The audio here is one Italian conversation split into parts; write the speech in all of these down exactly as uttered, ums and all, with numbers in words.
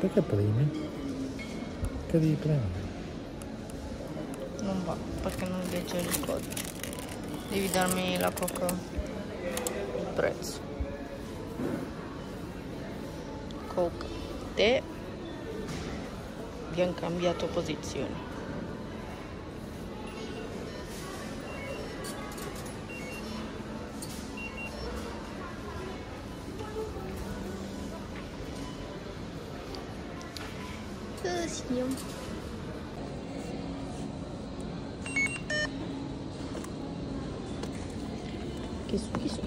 Perché premi? Che devi premere? Non va, perché non legge il codice. Devi darmi la coca, il prezzo. Coca, te. Abbiamo cambiato posizione. Oh, signor. Che succhi sono?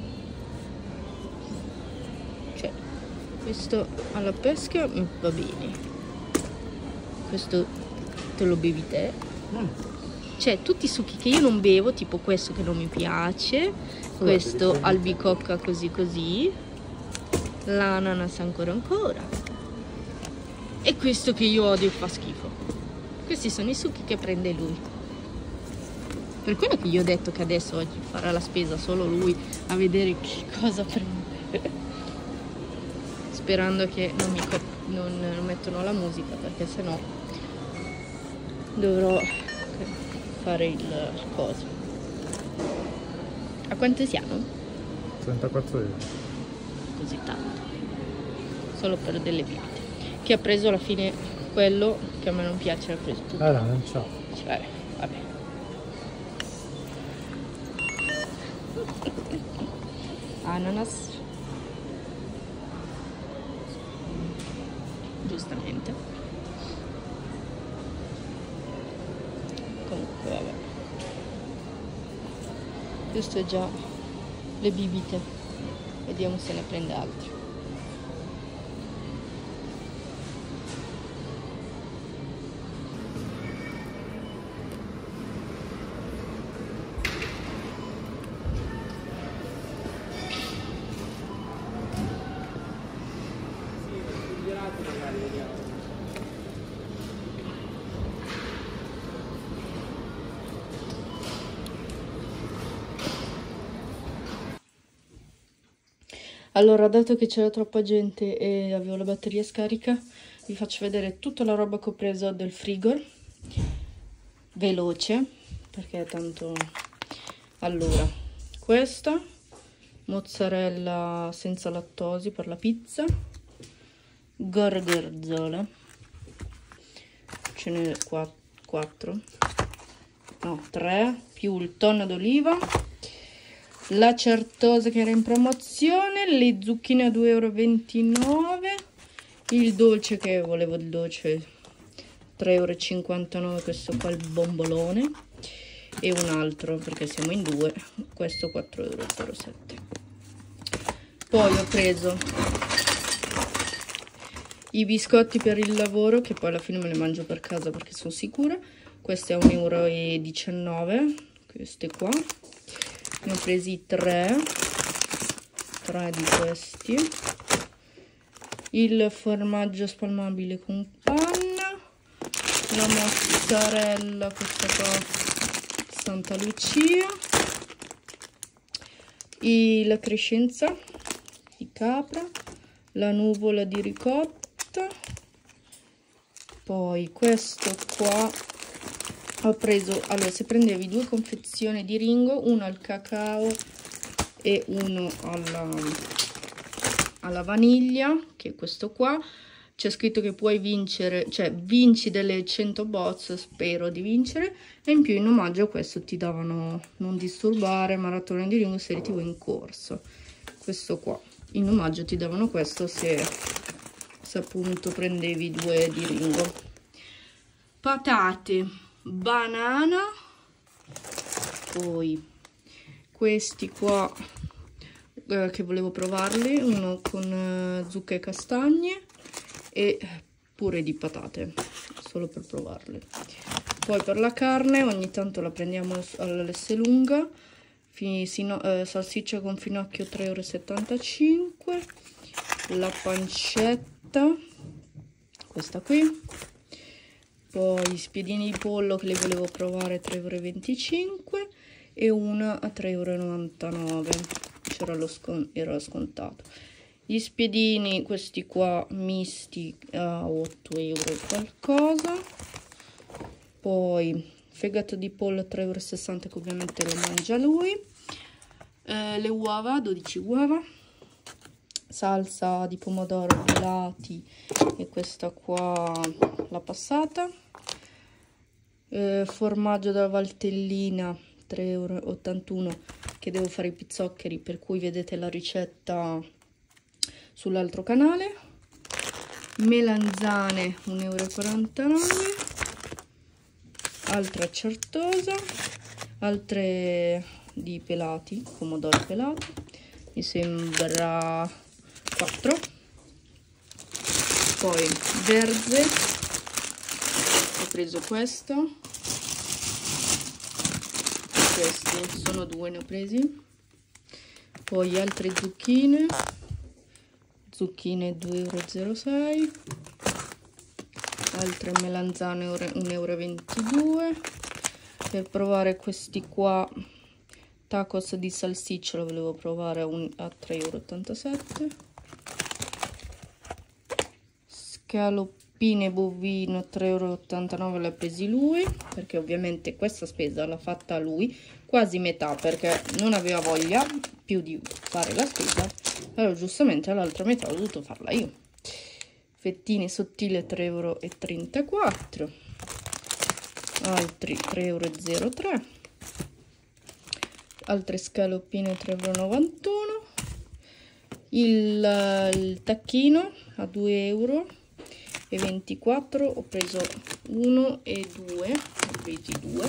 Cioè, questo alla pesca va bene. Questo te lo bevi te. Mm. Cioè, tutti i succhi che io non bevo, tipo questo che non mi piace, oh, questo albicocca così così, l'ananas ancora ancora, e questo che io odio, fa schifo. Questi sono i succhi che prende lui. Per quello che io ho detto che adesso oggi farà la spesa solo lui, a vedere che cosa prende. Sperando che non mi non, non mettono la musica, perché sennò dovrò fare il, il coso. A quanto siamo? trentaquattro euro. Così tanto. Solo per delle bibite. Che ha preso alla fine quello che a me non piace, ha preso tutto. Ah no, non c'ho. Cioè, vabbè. Ananas. Giustamente. Comunque vabbè. Questo è già le bibite. Vediamo se ne prende altri. Allora, dato che c'era troppa gente e avevo la batteria scarica, vi faccio vedere tutta la roba che ho preso del frigo. Veloce, perché tanto... Allora, questa mozzarella senza lattosi per la pizza, gorgonzola, ce n'è qua quattro, no, tre, più il tonno d'oliva, la certosa che era in promozione, le zucchine a due e ventinove euro, il dolce che volevo, il dolce tre e cinquantanove euro, questo qua il bombolone, e un altro perché siamo in due, questo quattro e zero sette euro. Poi ho preso i biscotti per il lavoro, che poi alla fine me li mangio per casa perché sono sicura. Questo è un euro e diciannove, queste qua. Ne ho presi tre, tre di questi. Il formaggio spalmabile con panna, la mozzarella, questa qua Santa Lucia, e la crescenza di capra, la nuvola di ricotta. Poi questo qua ho preso, allora se prendevi due confezioni di Ringo, uno al cacao e uno alla, alla vaniglia, che è questo qua, c'è scritto che puoi vincere, cioè vinci delle cento box, spero di vincere, e in più in omaggio a questo ti davano non disturbare, maratona di Ringo, serie tv in corso. Questo qua, in omaggio ti davano questo se, se appunto prendevi due di Ringo. Patate, banana, poi questi qua eh, che volevo provarli, uno con eh, zucca e castagne e pure di patate, solo per provarli. Poi per la carne ogni tanto la prendiamo all'Esselunga, eh, salsiccia con finocchio tre e settantacinque euro, la pancetta, questa qui, poi spiedini di pollo che le volevo provare tre e venticinque euro e una a tre e novantanove euro, c'era lo scon era scontato. Gli spiedini, questi qua misti a otto euro e qualcosa. Poi fegato di pollo tre euro e sessanta che ovviamente lo mangia lui. Eh, le uova, dodici uova. Salsa di pomodoro pelati e questa qua la passata. Eh, formaggio della Valtellina tre euro e ottantuno che devo fare i pizzoccheri, per cui vedete la ricetta sull'altro canale. Melanzane un euro e quarantanove. Altra certosa, altre di pelati, pomodori pelati, mi sembra quattro. Poi verde, ho preso questo, questi sono due, ne ho presi. Poi altre zucchine, zucchine due euro e zero sei. Altre melanzane un euro e ventidue. Per provare questi qua tacos di salsiccia lo volevo provare a, un, a tre euro e ottantasette. Scaloppine bovino tre euro e ottantanove l'ha presi lui, perché ovviamente questa spesa l'ha fatta lui, quasi metà, perché non aveva voglia più di fare la spesa, allora giustamente l'altra metà ho dovuto farla io. Fettine sottili tre euro e trentaquattro, altri tre euro e zero tre, altre scaloppine tre euro e novantuno, il, il tacchino a due euro e ventiquattro, ho preso uno e due, ho presi due,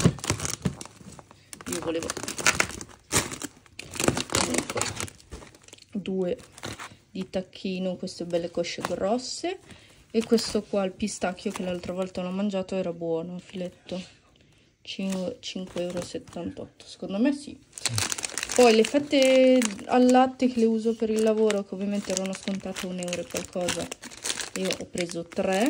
io volevo comunque due di tacchino, queste belle cosce grosse, e questo qua il pistacchio che l'altra volta l'ho mangiato, era buono, filetto cinque euro e settantotto, secondo me sì. Poi le fette al latte che le uso per il lavoro, che ovviamente erano scontate un euro e qualcosa, io ho preso tre,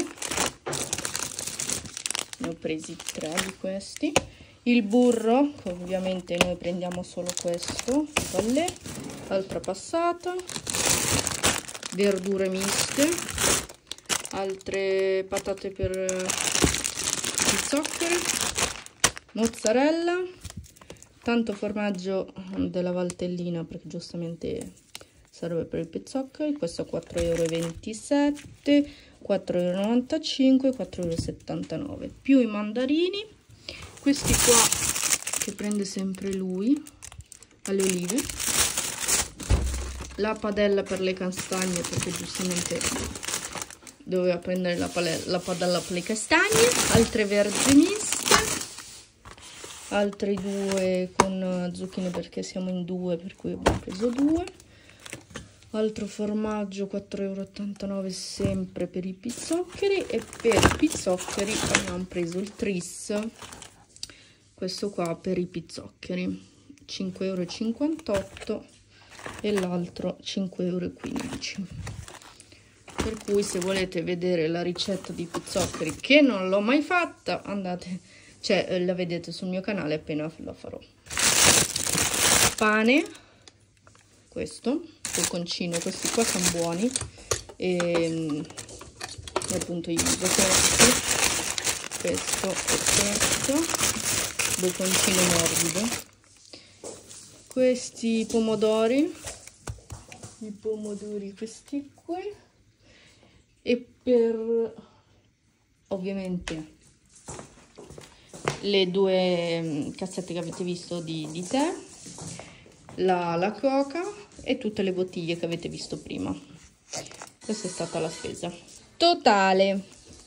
ne ho presi tre di questi. Il burro, che ovviamente noi prendiamo solo questo, balle, altra passata. Verdure miste, altre patate per pizzoccheri, mozzarella, tanto formaggio della Valtellina perché giustamente serve per i pizzoccheri, questo a quattro euro e ventisette, quattro euro e novantacinque, quattro euro e settantanove, più i mandarini, questi qua che prende sempre lui, alle olive. La padella per le castagne, perché giustamente doveva prendere la, la padella per le castagne. Altre verzi miste, altri due con zucchine perché siamo in due, per cui abbiamo preso due. Altro formaggio quattro euro e ottantanove sempre per i pizzoccheri, e per i pizzoccheri abbiamo preso il tris, questo qua per i pizzoccheri, cinque euro e cinquantotto, e l'altro cinque euro e quindici. Per cui se volete vedere la ricetta di pizzoccheri, che non l'ho mai fatta, andate, cioè la vedete sul mio canale appena la farò. Pane, questo bocconcino, questi qua sono buoni, e appunto io uso questi, questo e questo, bocconcino morbido. Questi pomodori, i pomodori questi qui, e per ovviamente le due cassette che avete visto di, di tè, la, la coca e tutte le bottiglie che avete visto prima. Questa è stata la spesa totale,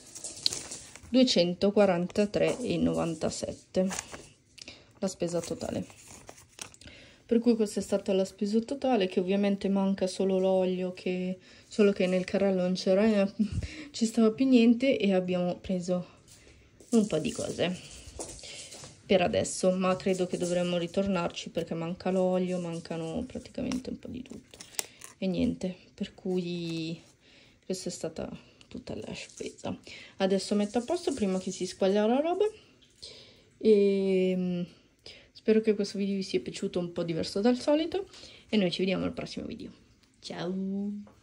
duecentoquarantatré e novantasette, la spesa totale. Per cui questa è stata la spesa totale, che ovviamente manca solo l'olio, che solo che nel carrello non c'era, ci stava più niente, e abbiamo preso un po' di cose per adesso, ma credo che dovremmo ritornarci perché manca l'olio, mancano praticamente un po' di tutto e niente, per cui questa è stata tutta la spesa. Adesso metto a posto prima che si squaglia la roba, e spero che questo video vi sia piaciuto un po' diverso dal solito, e noi ci vediamo al prossimo video. Ciao.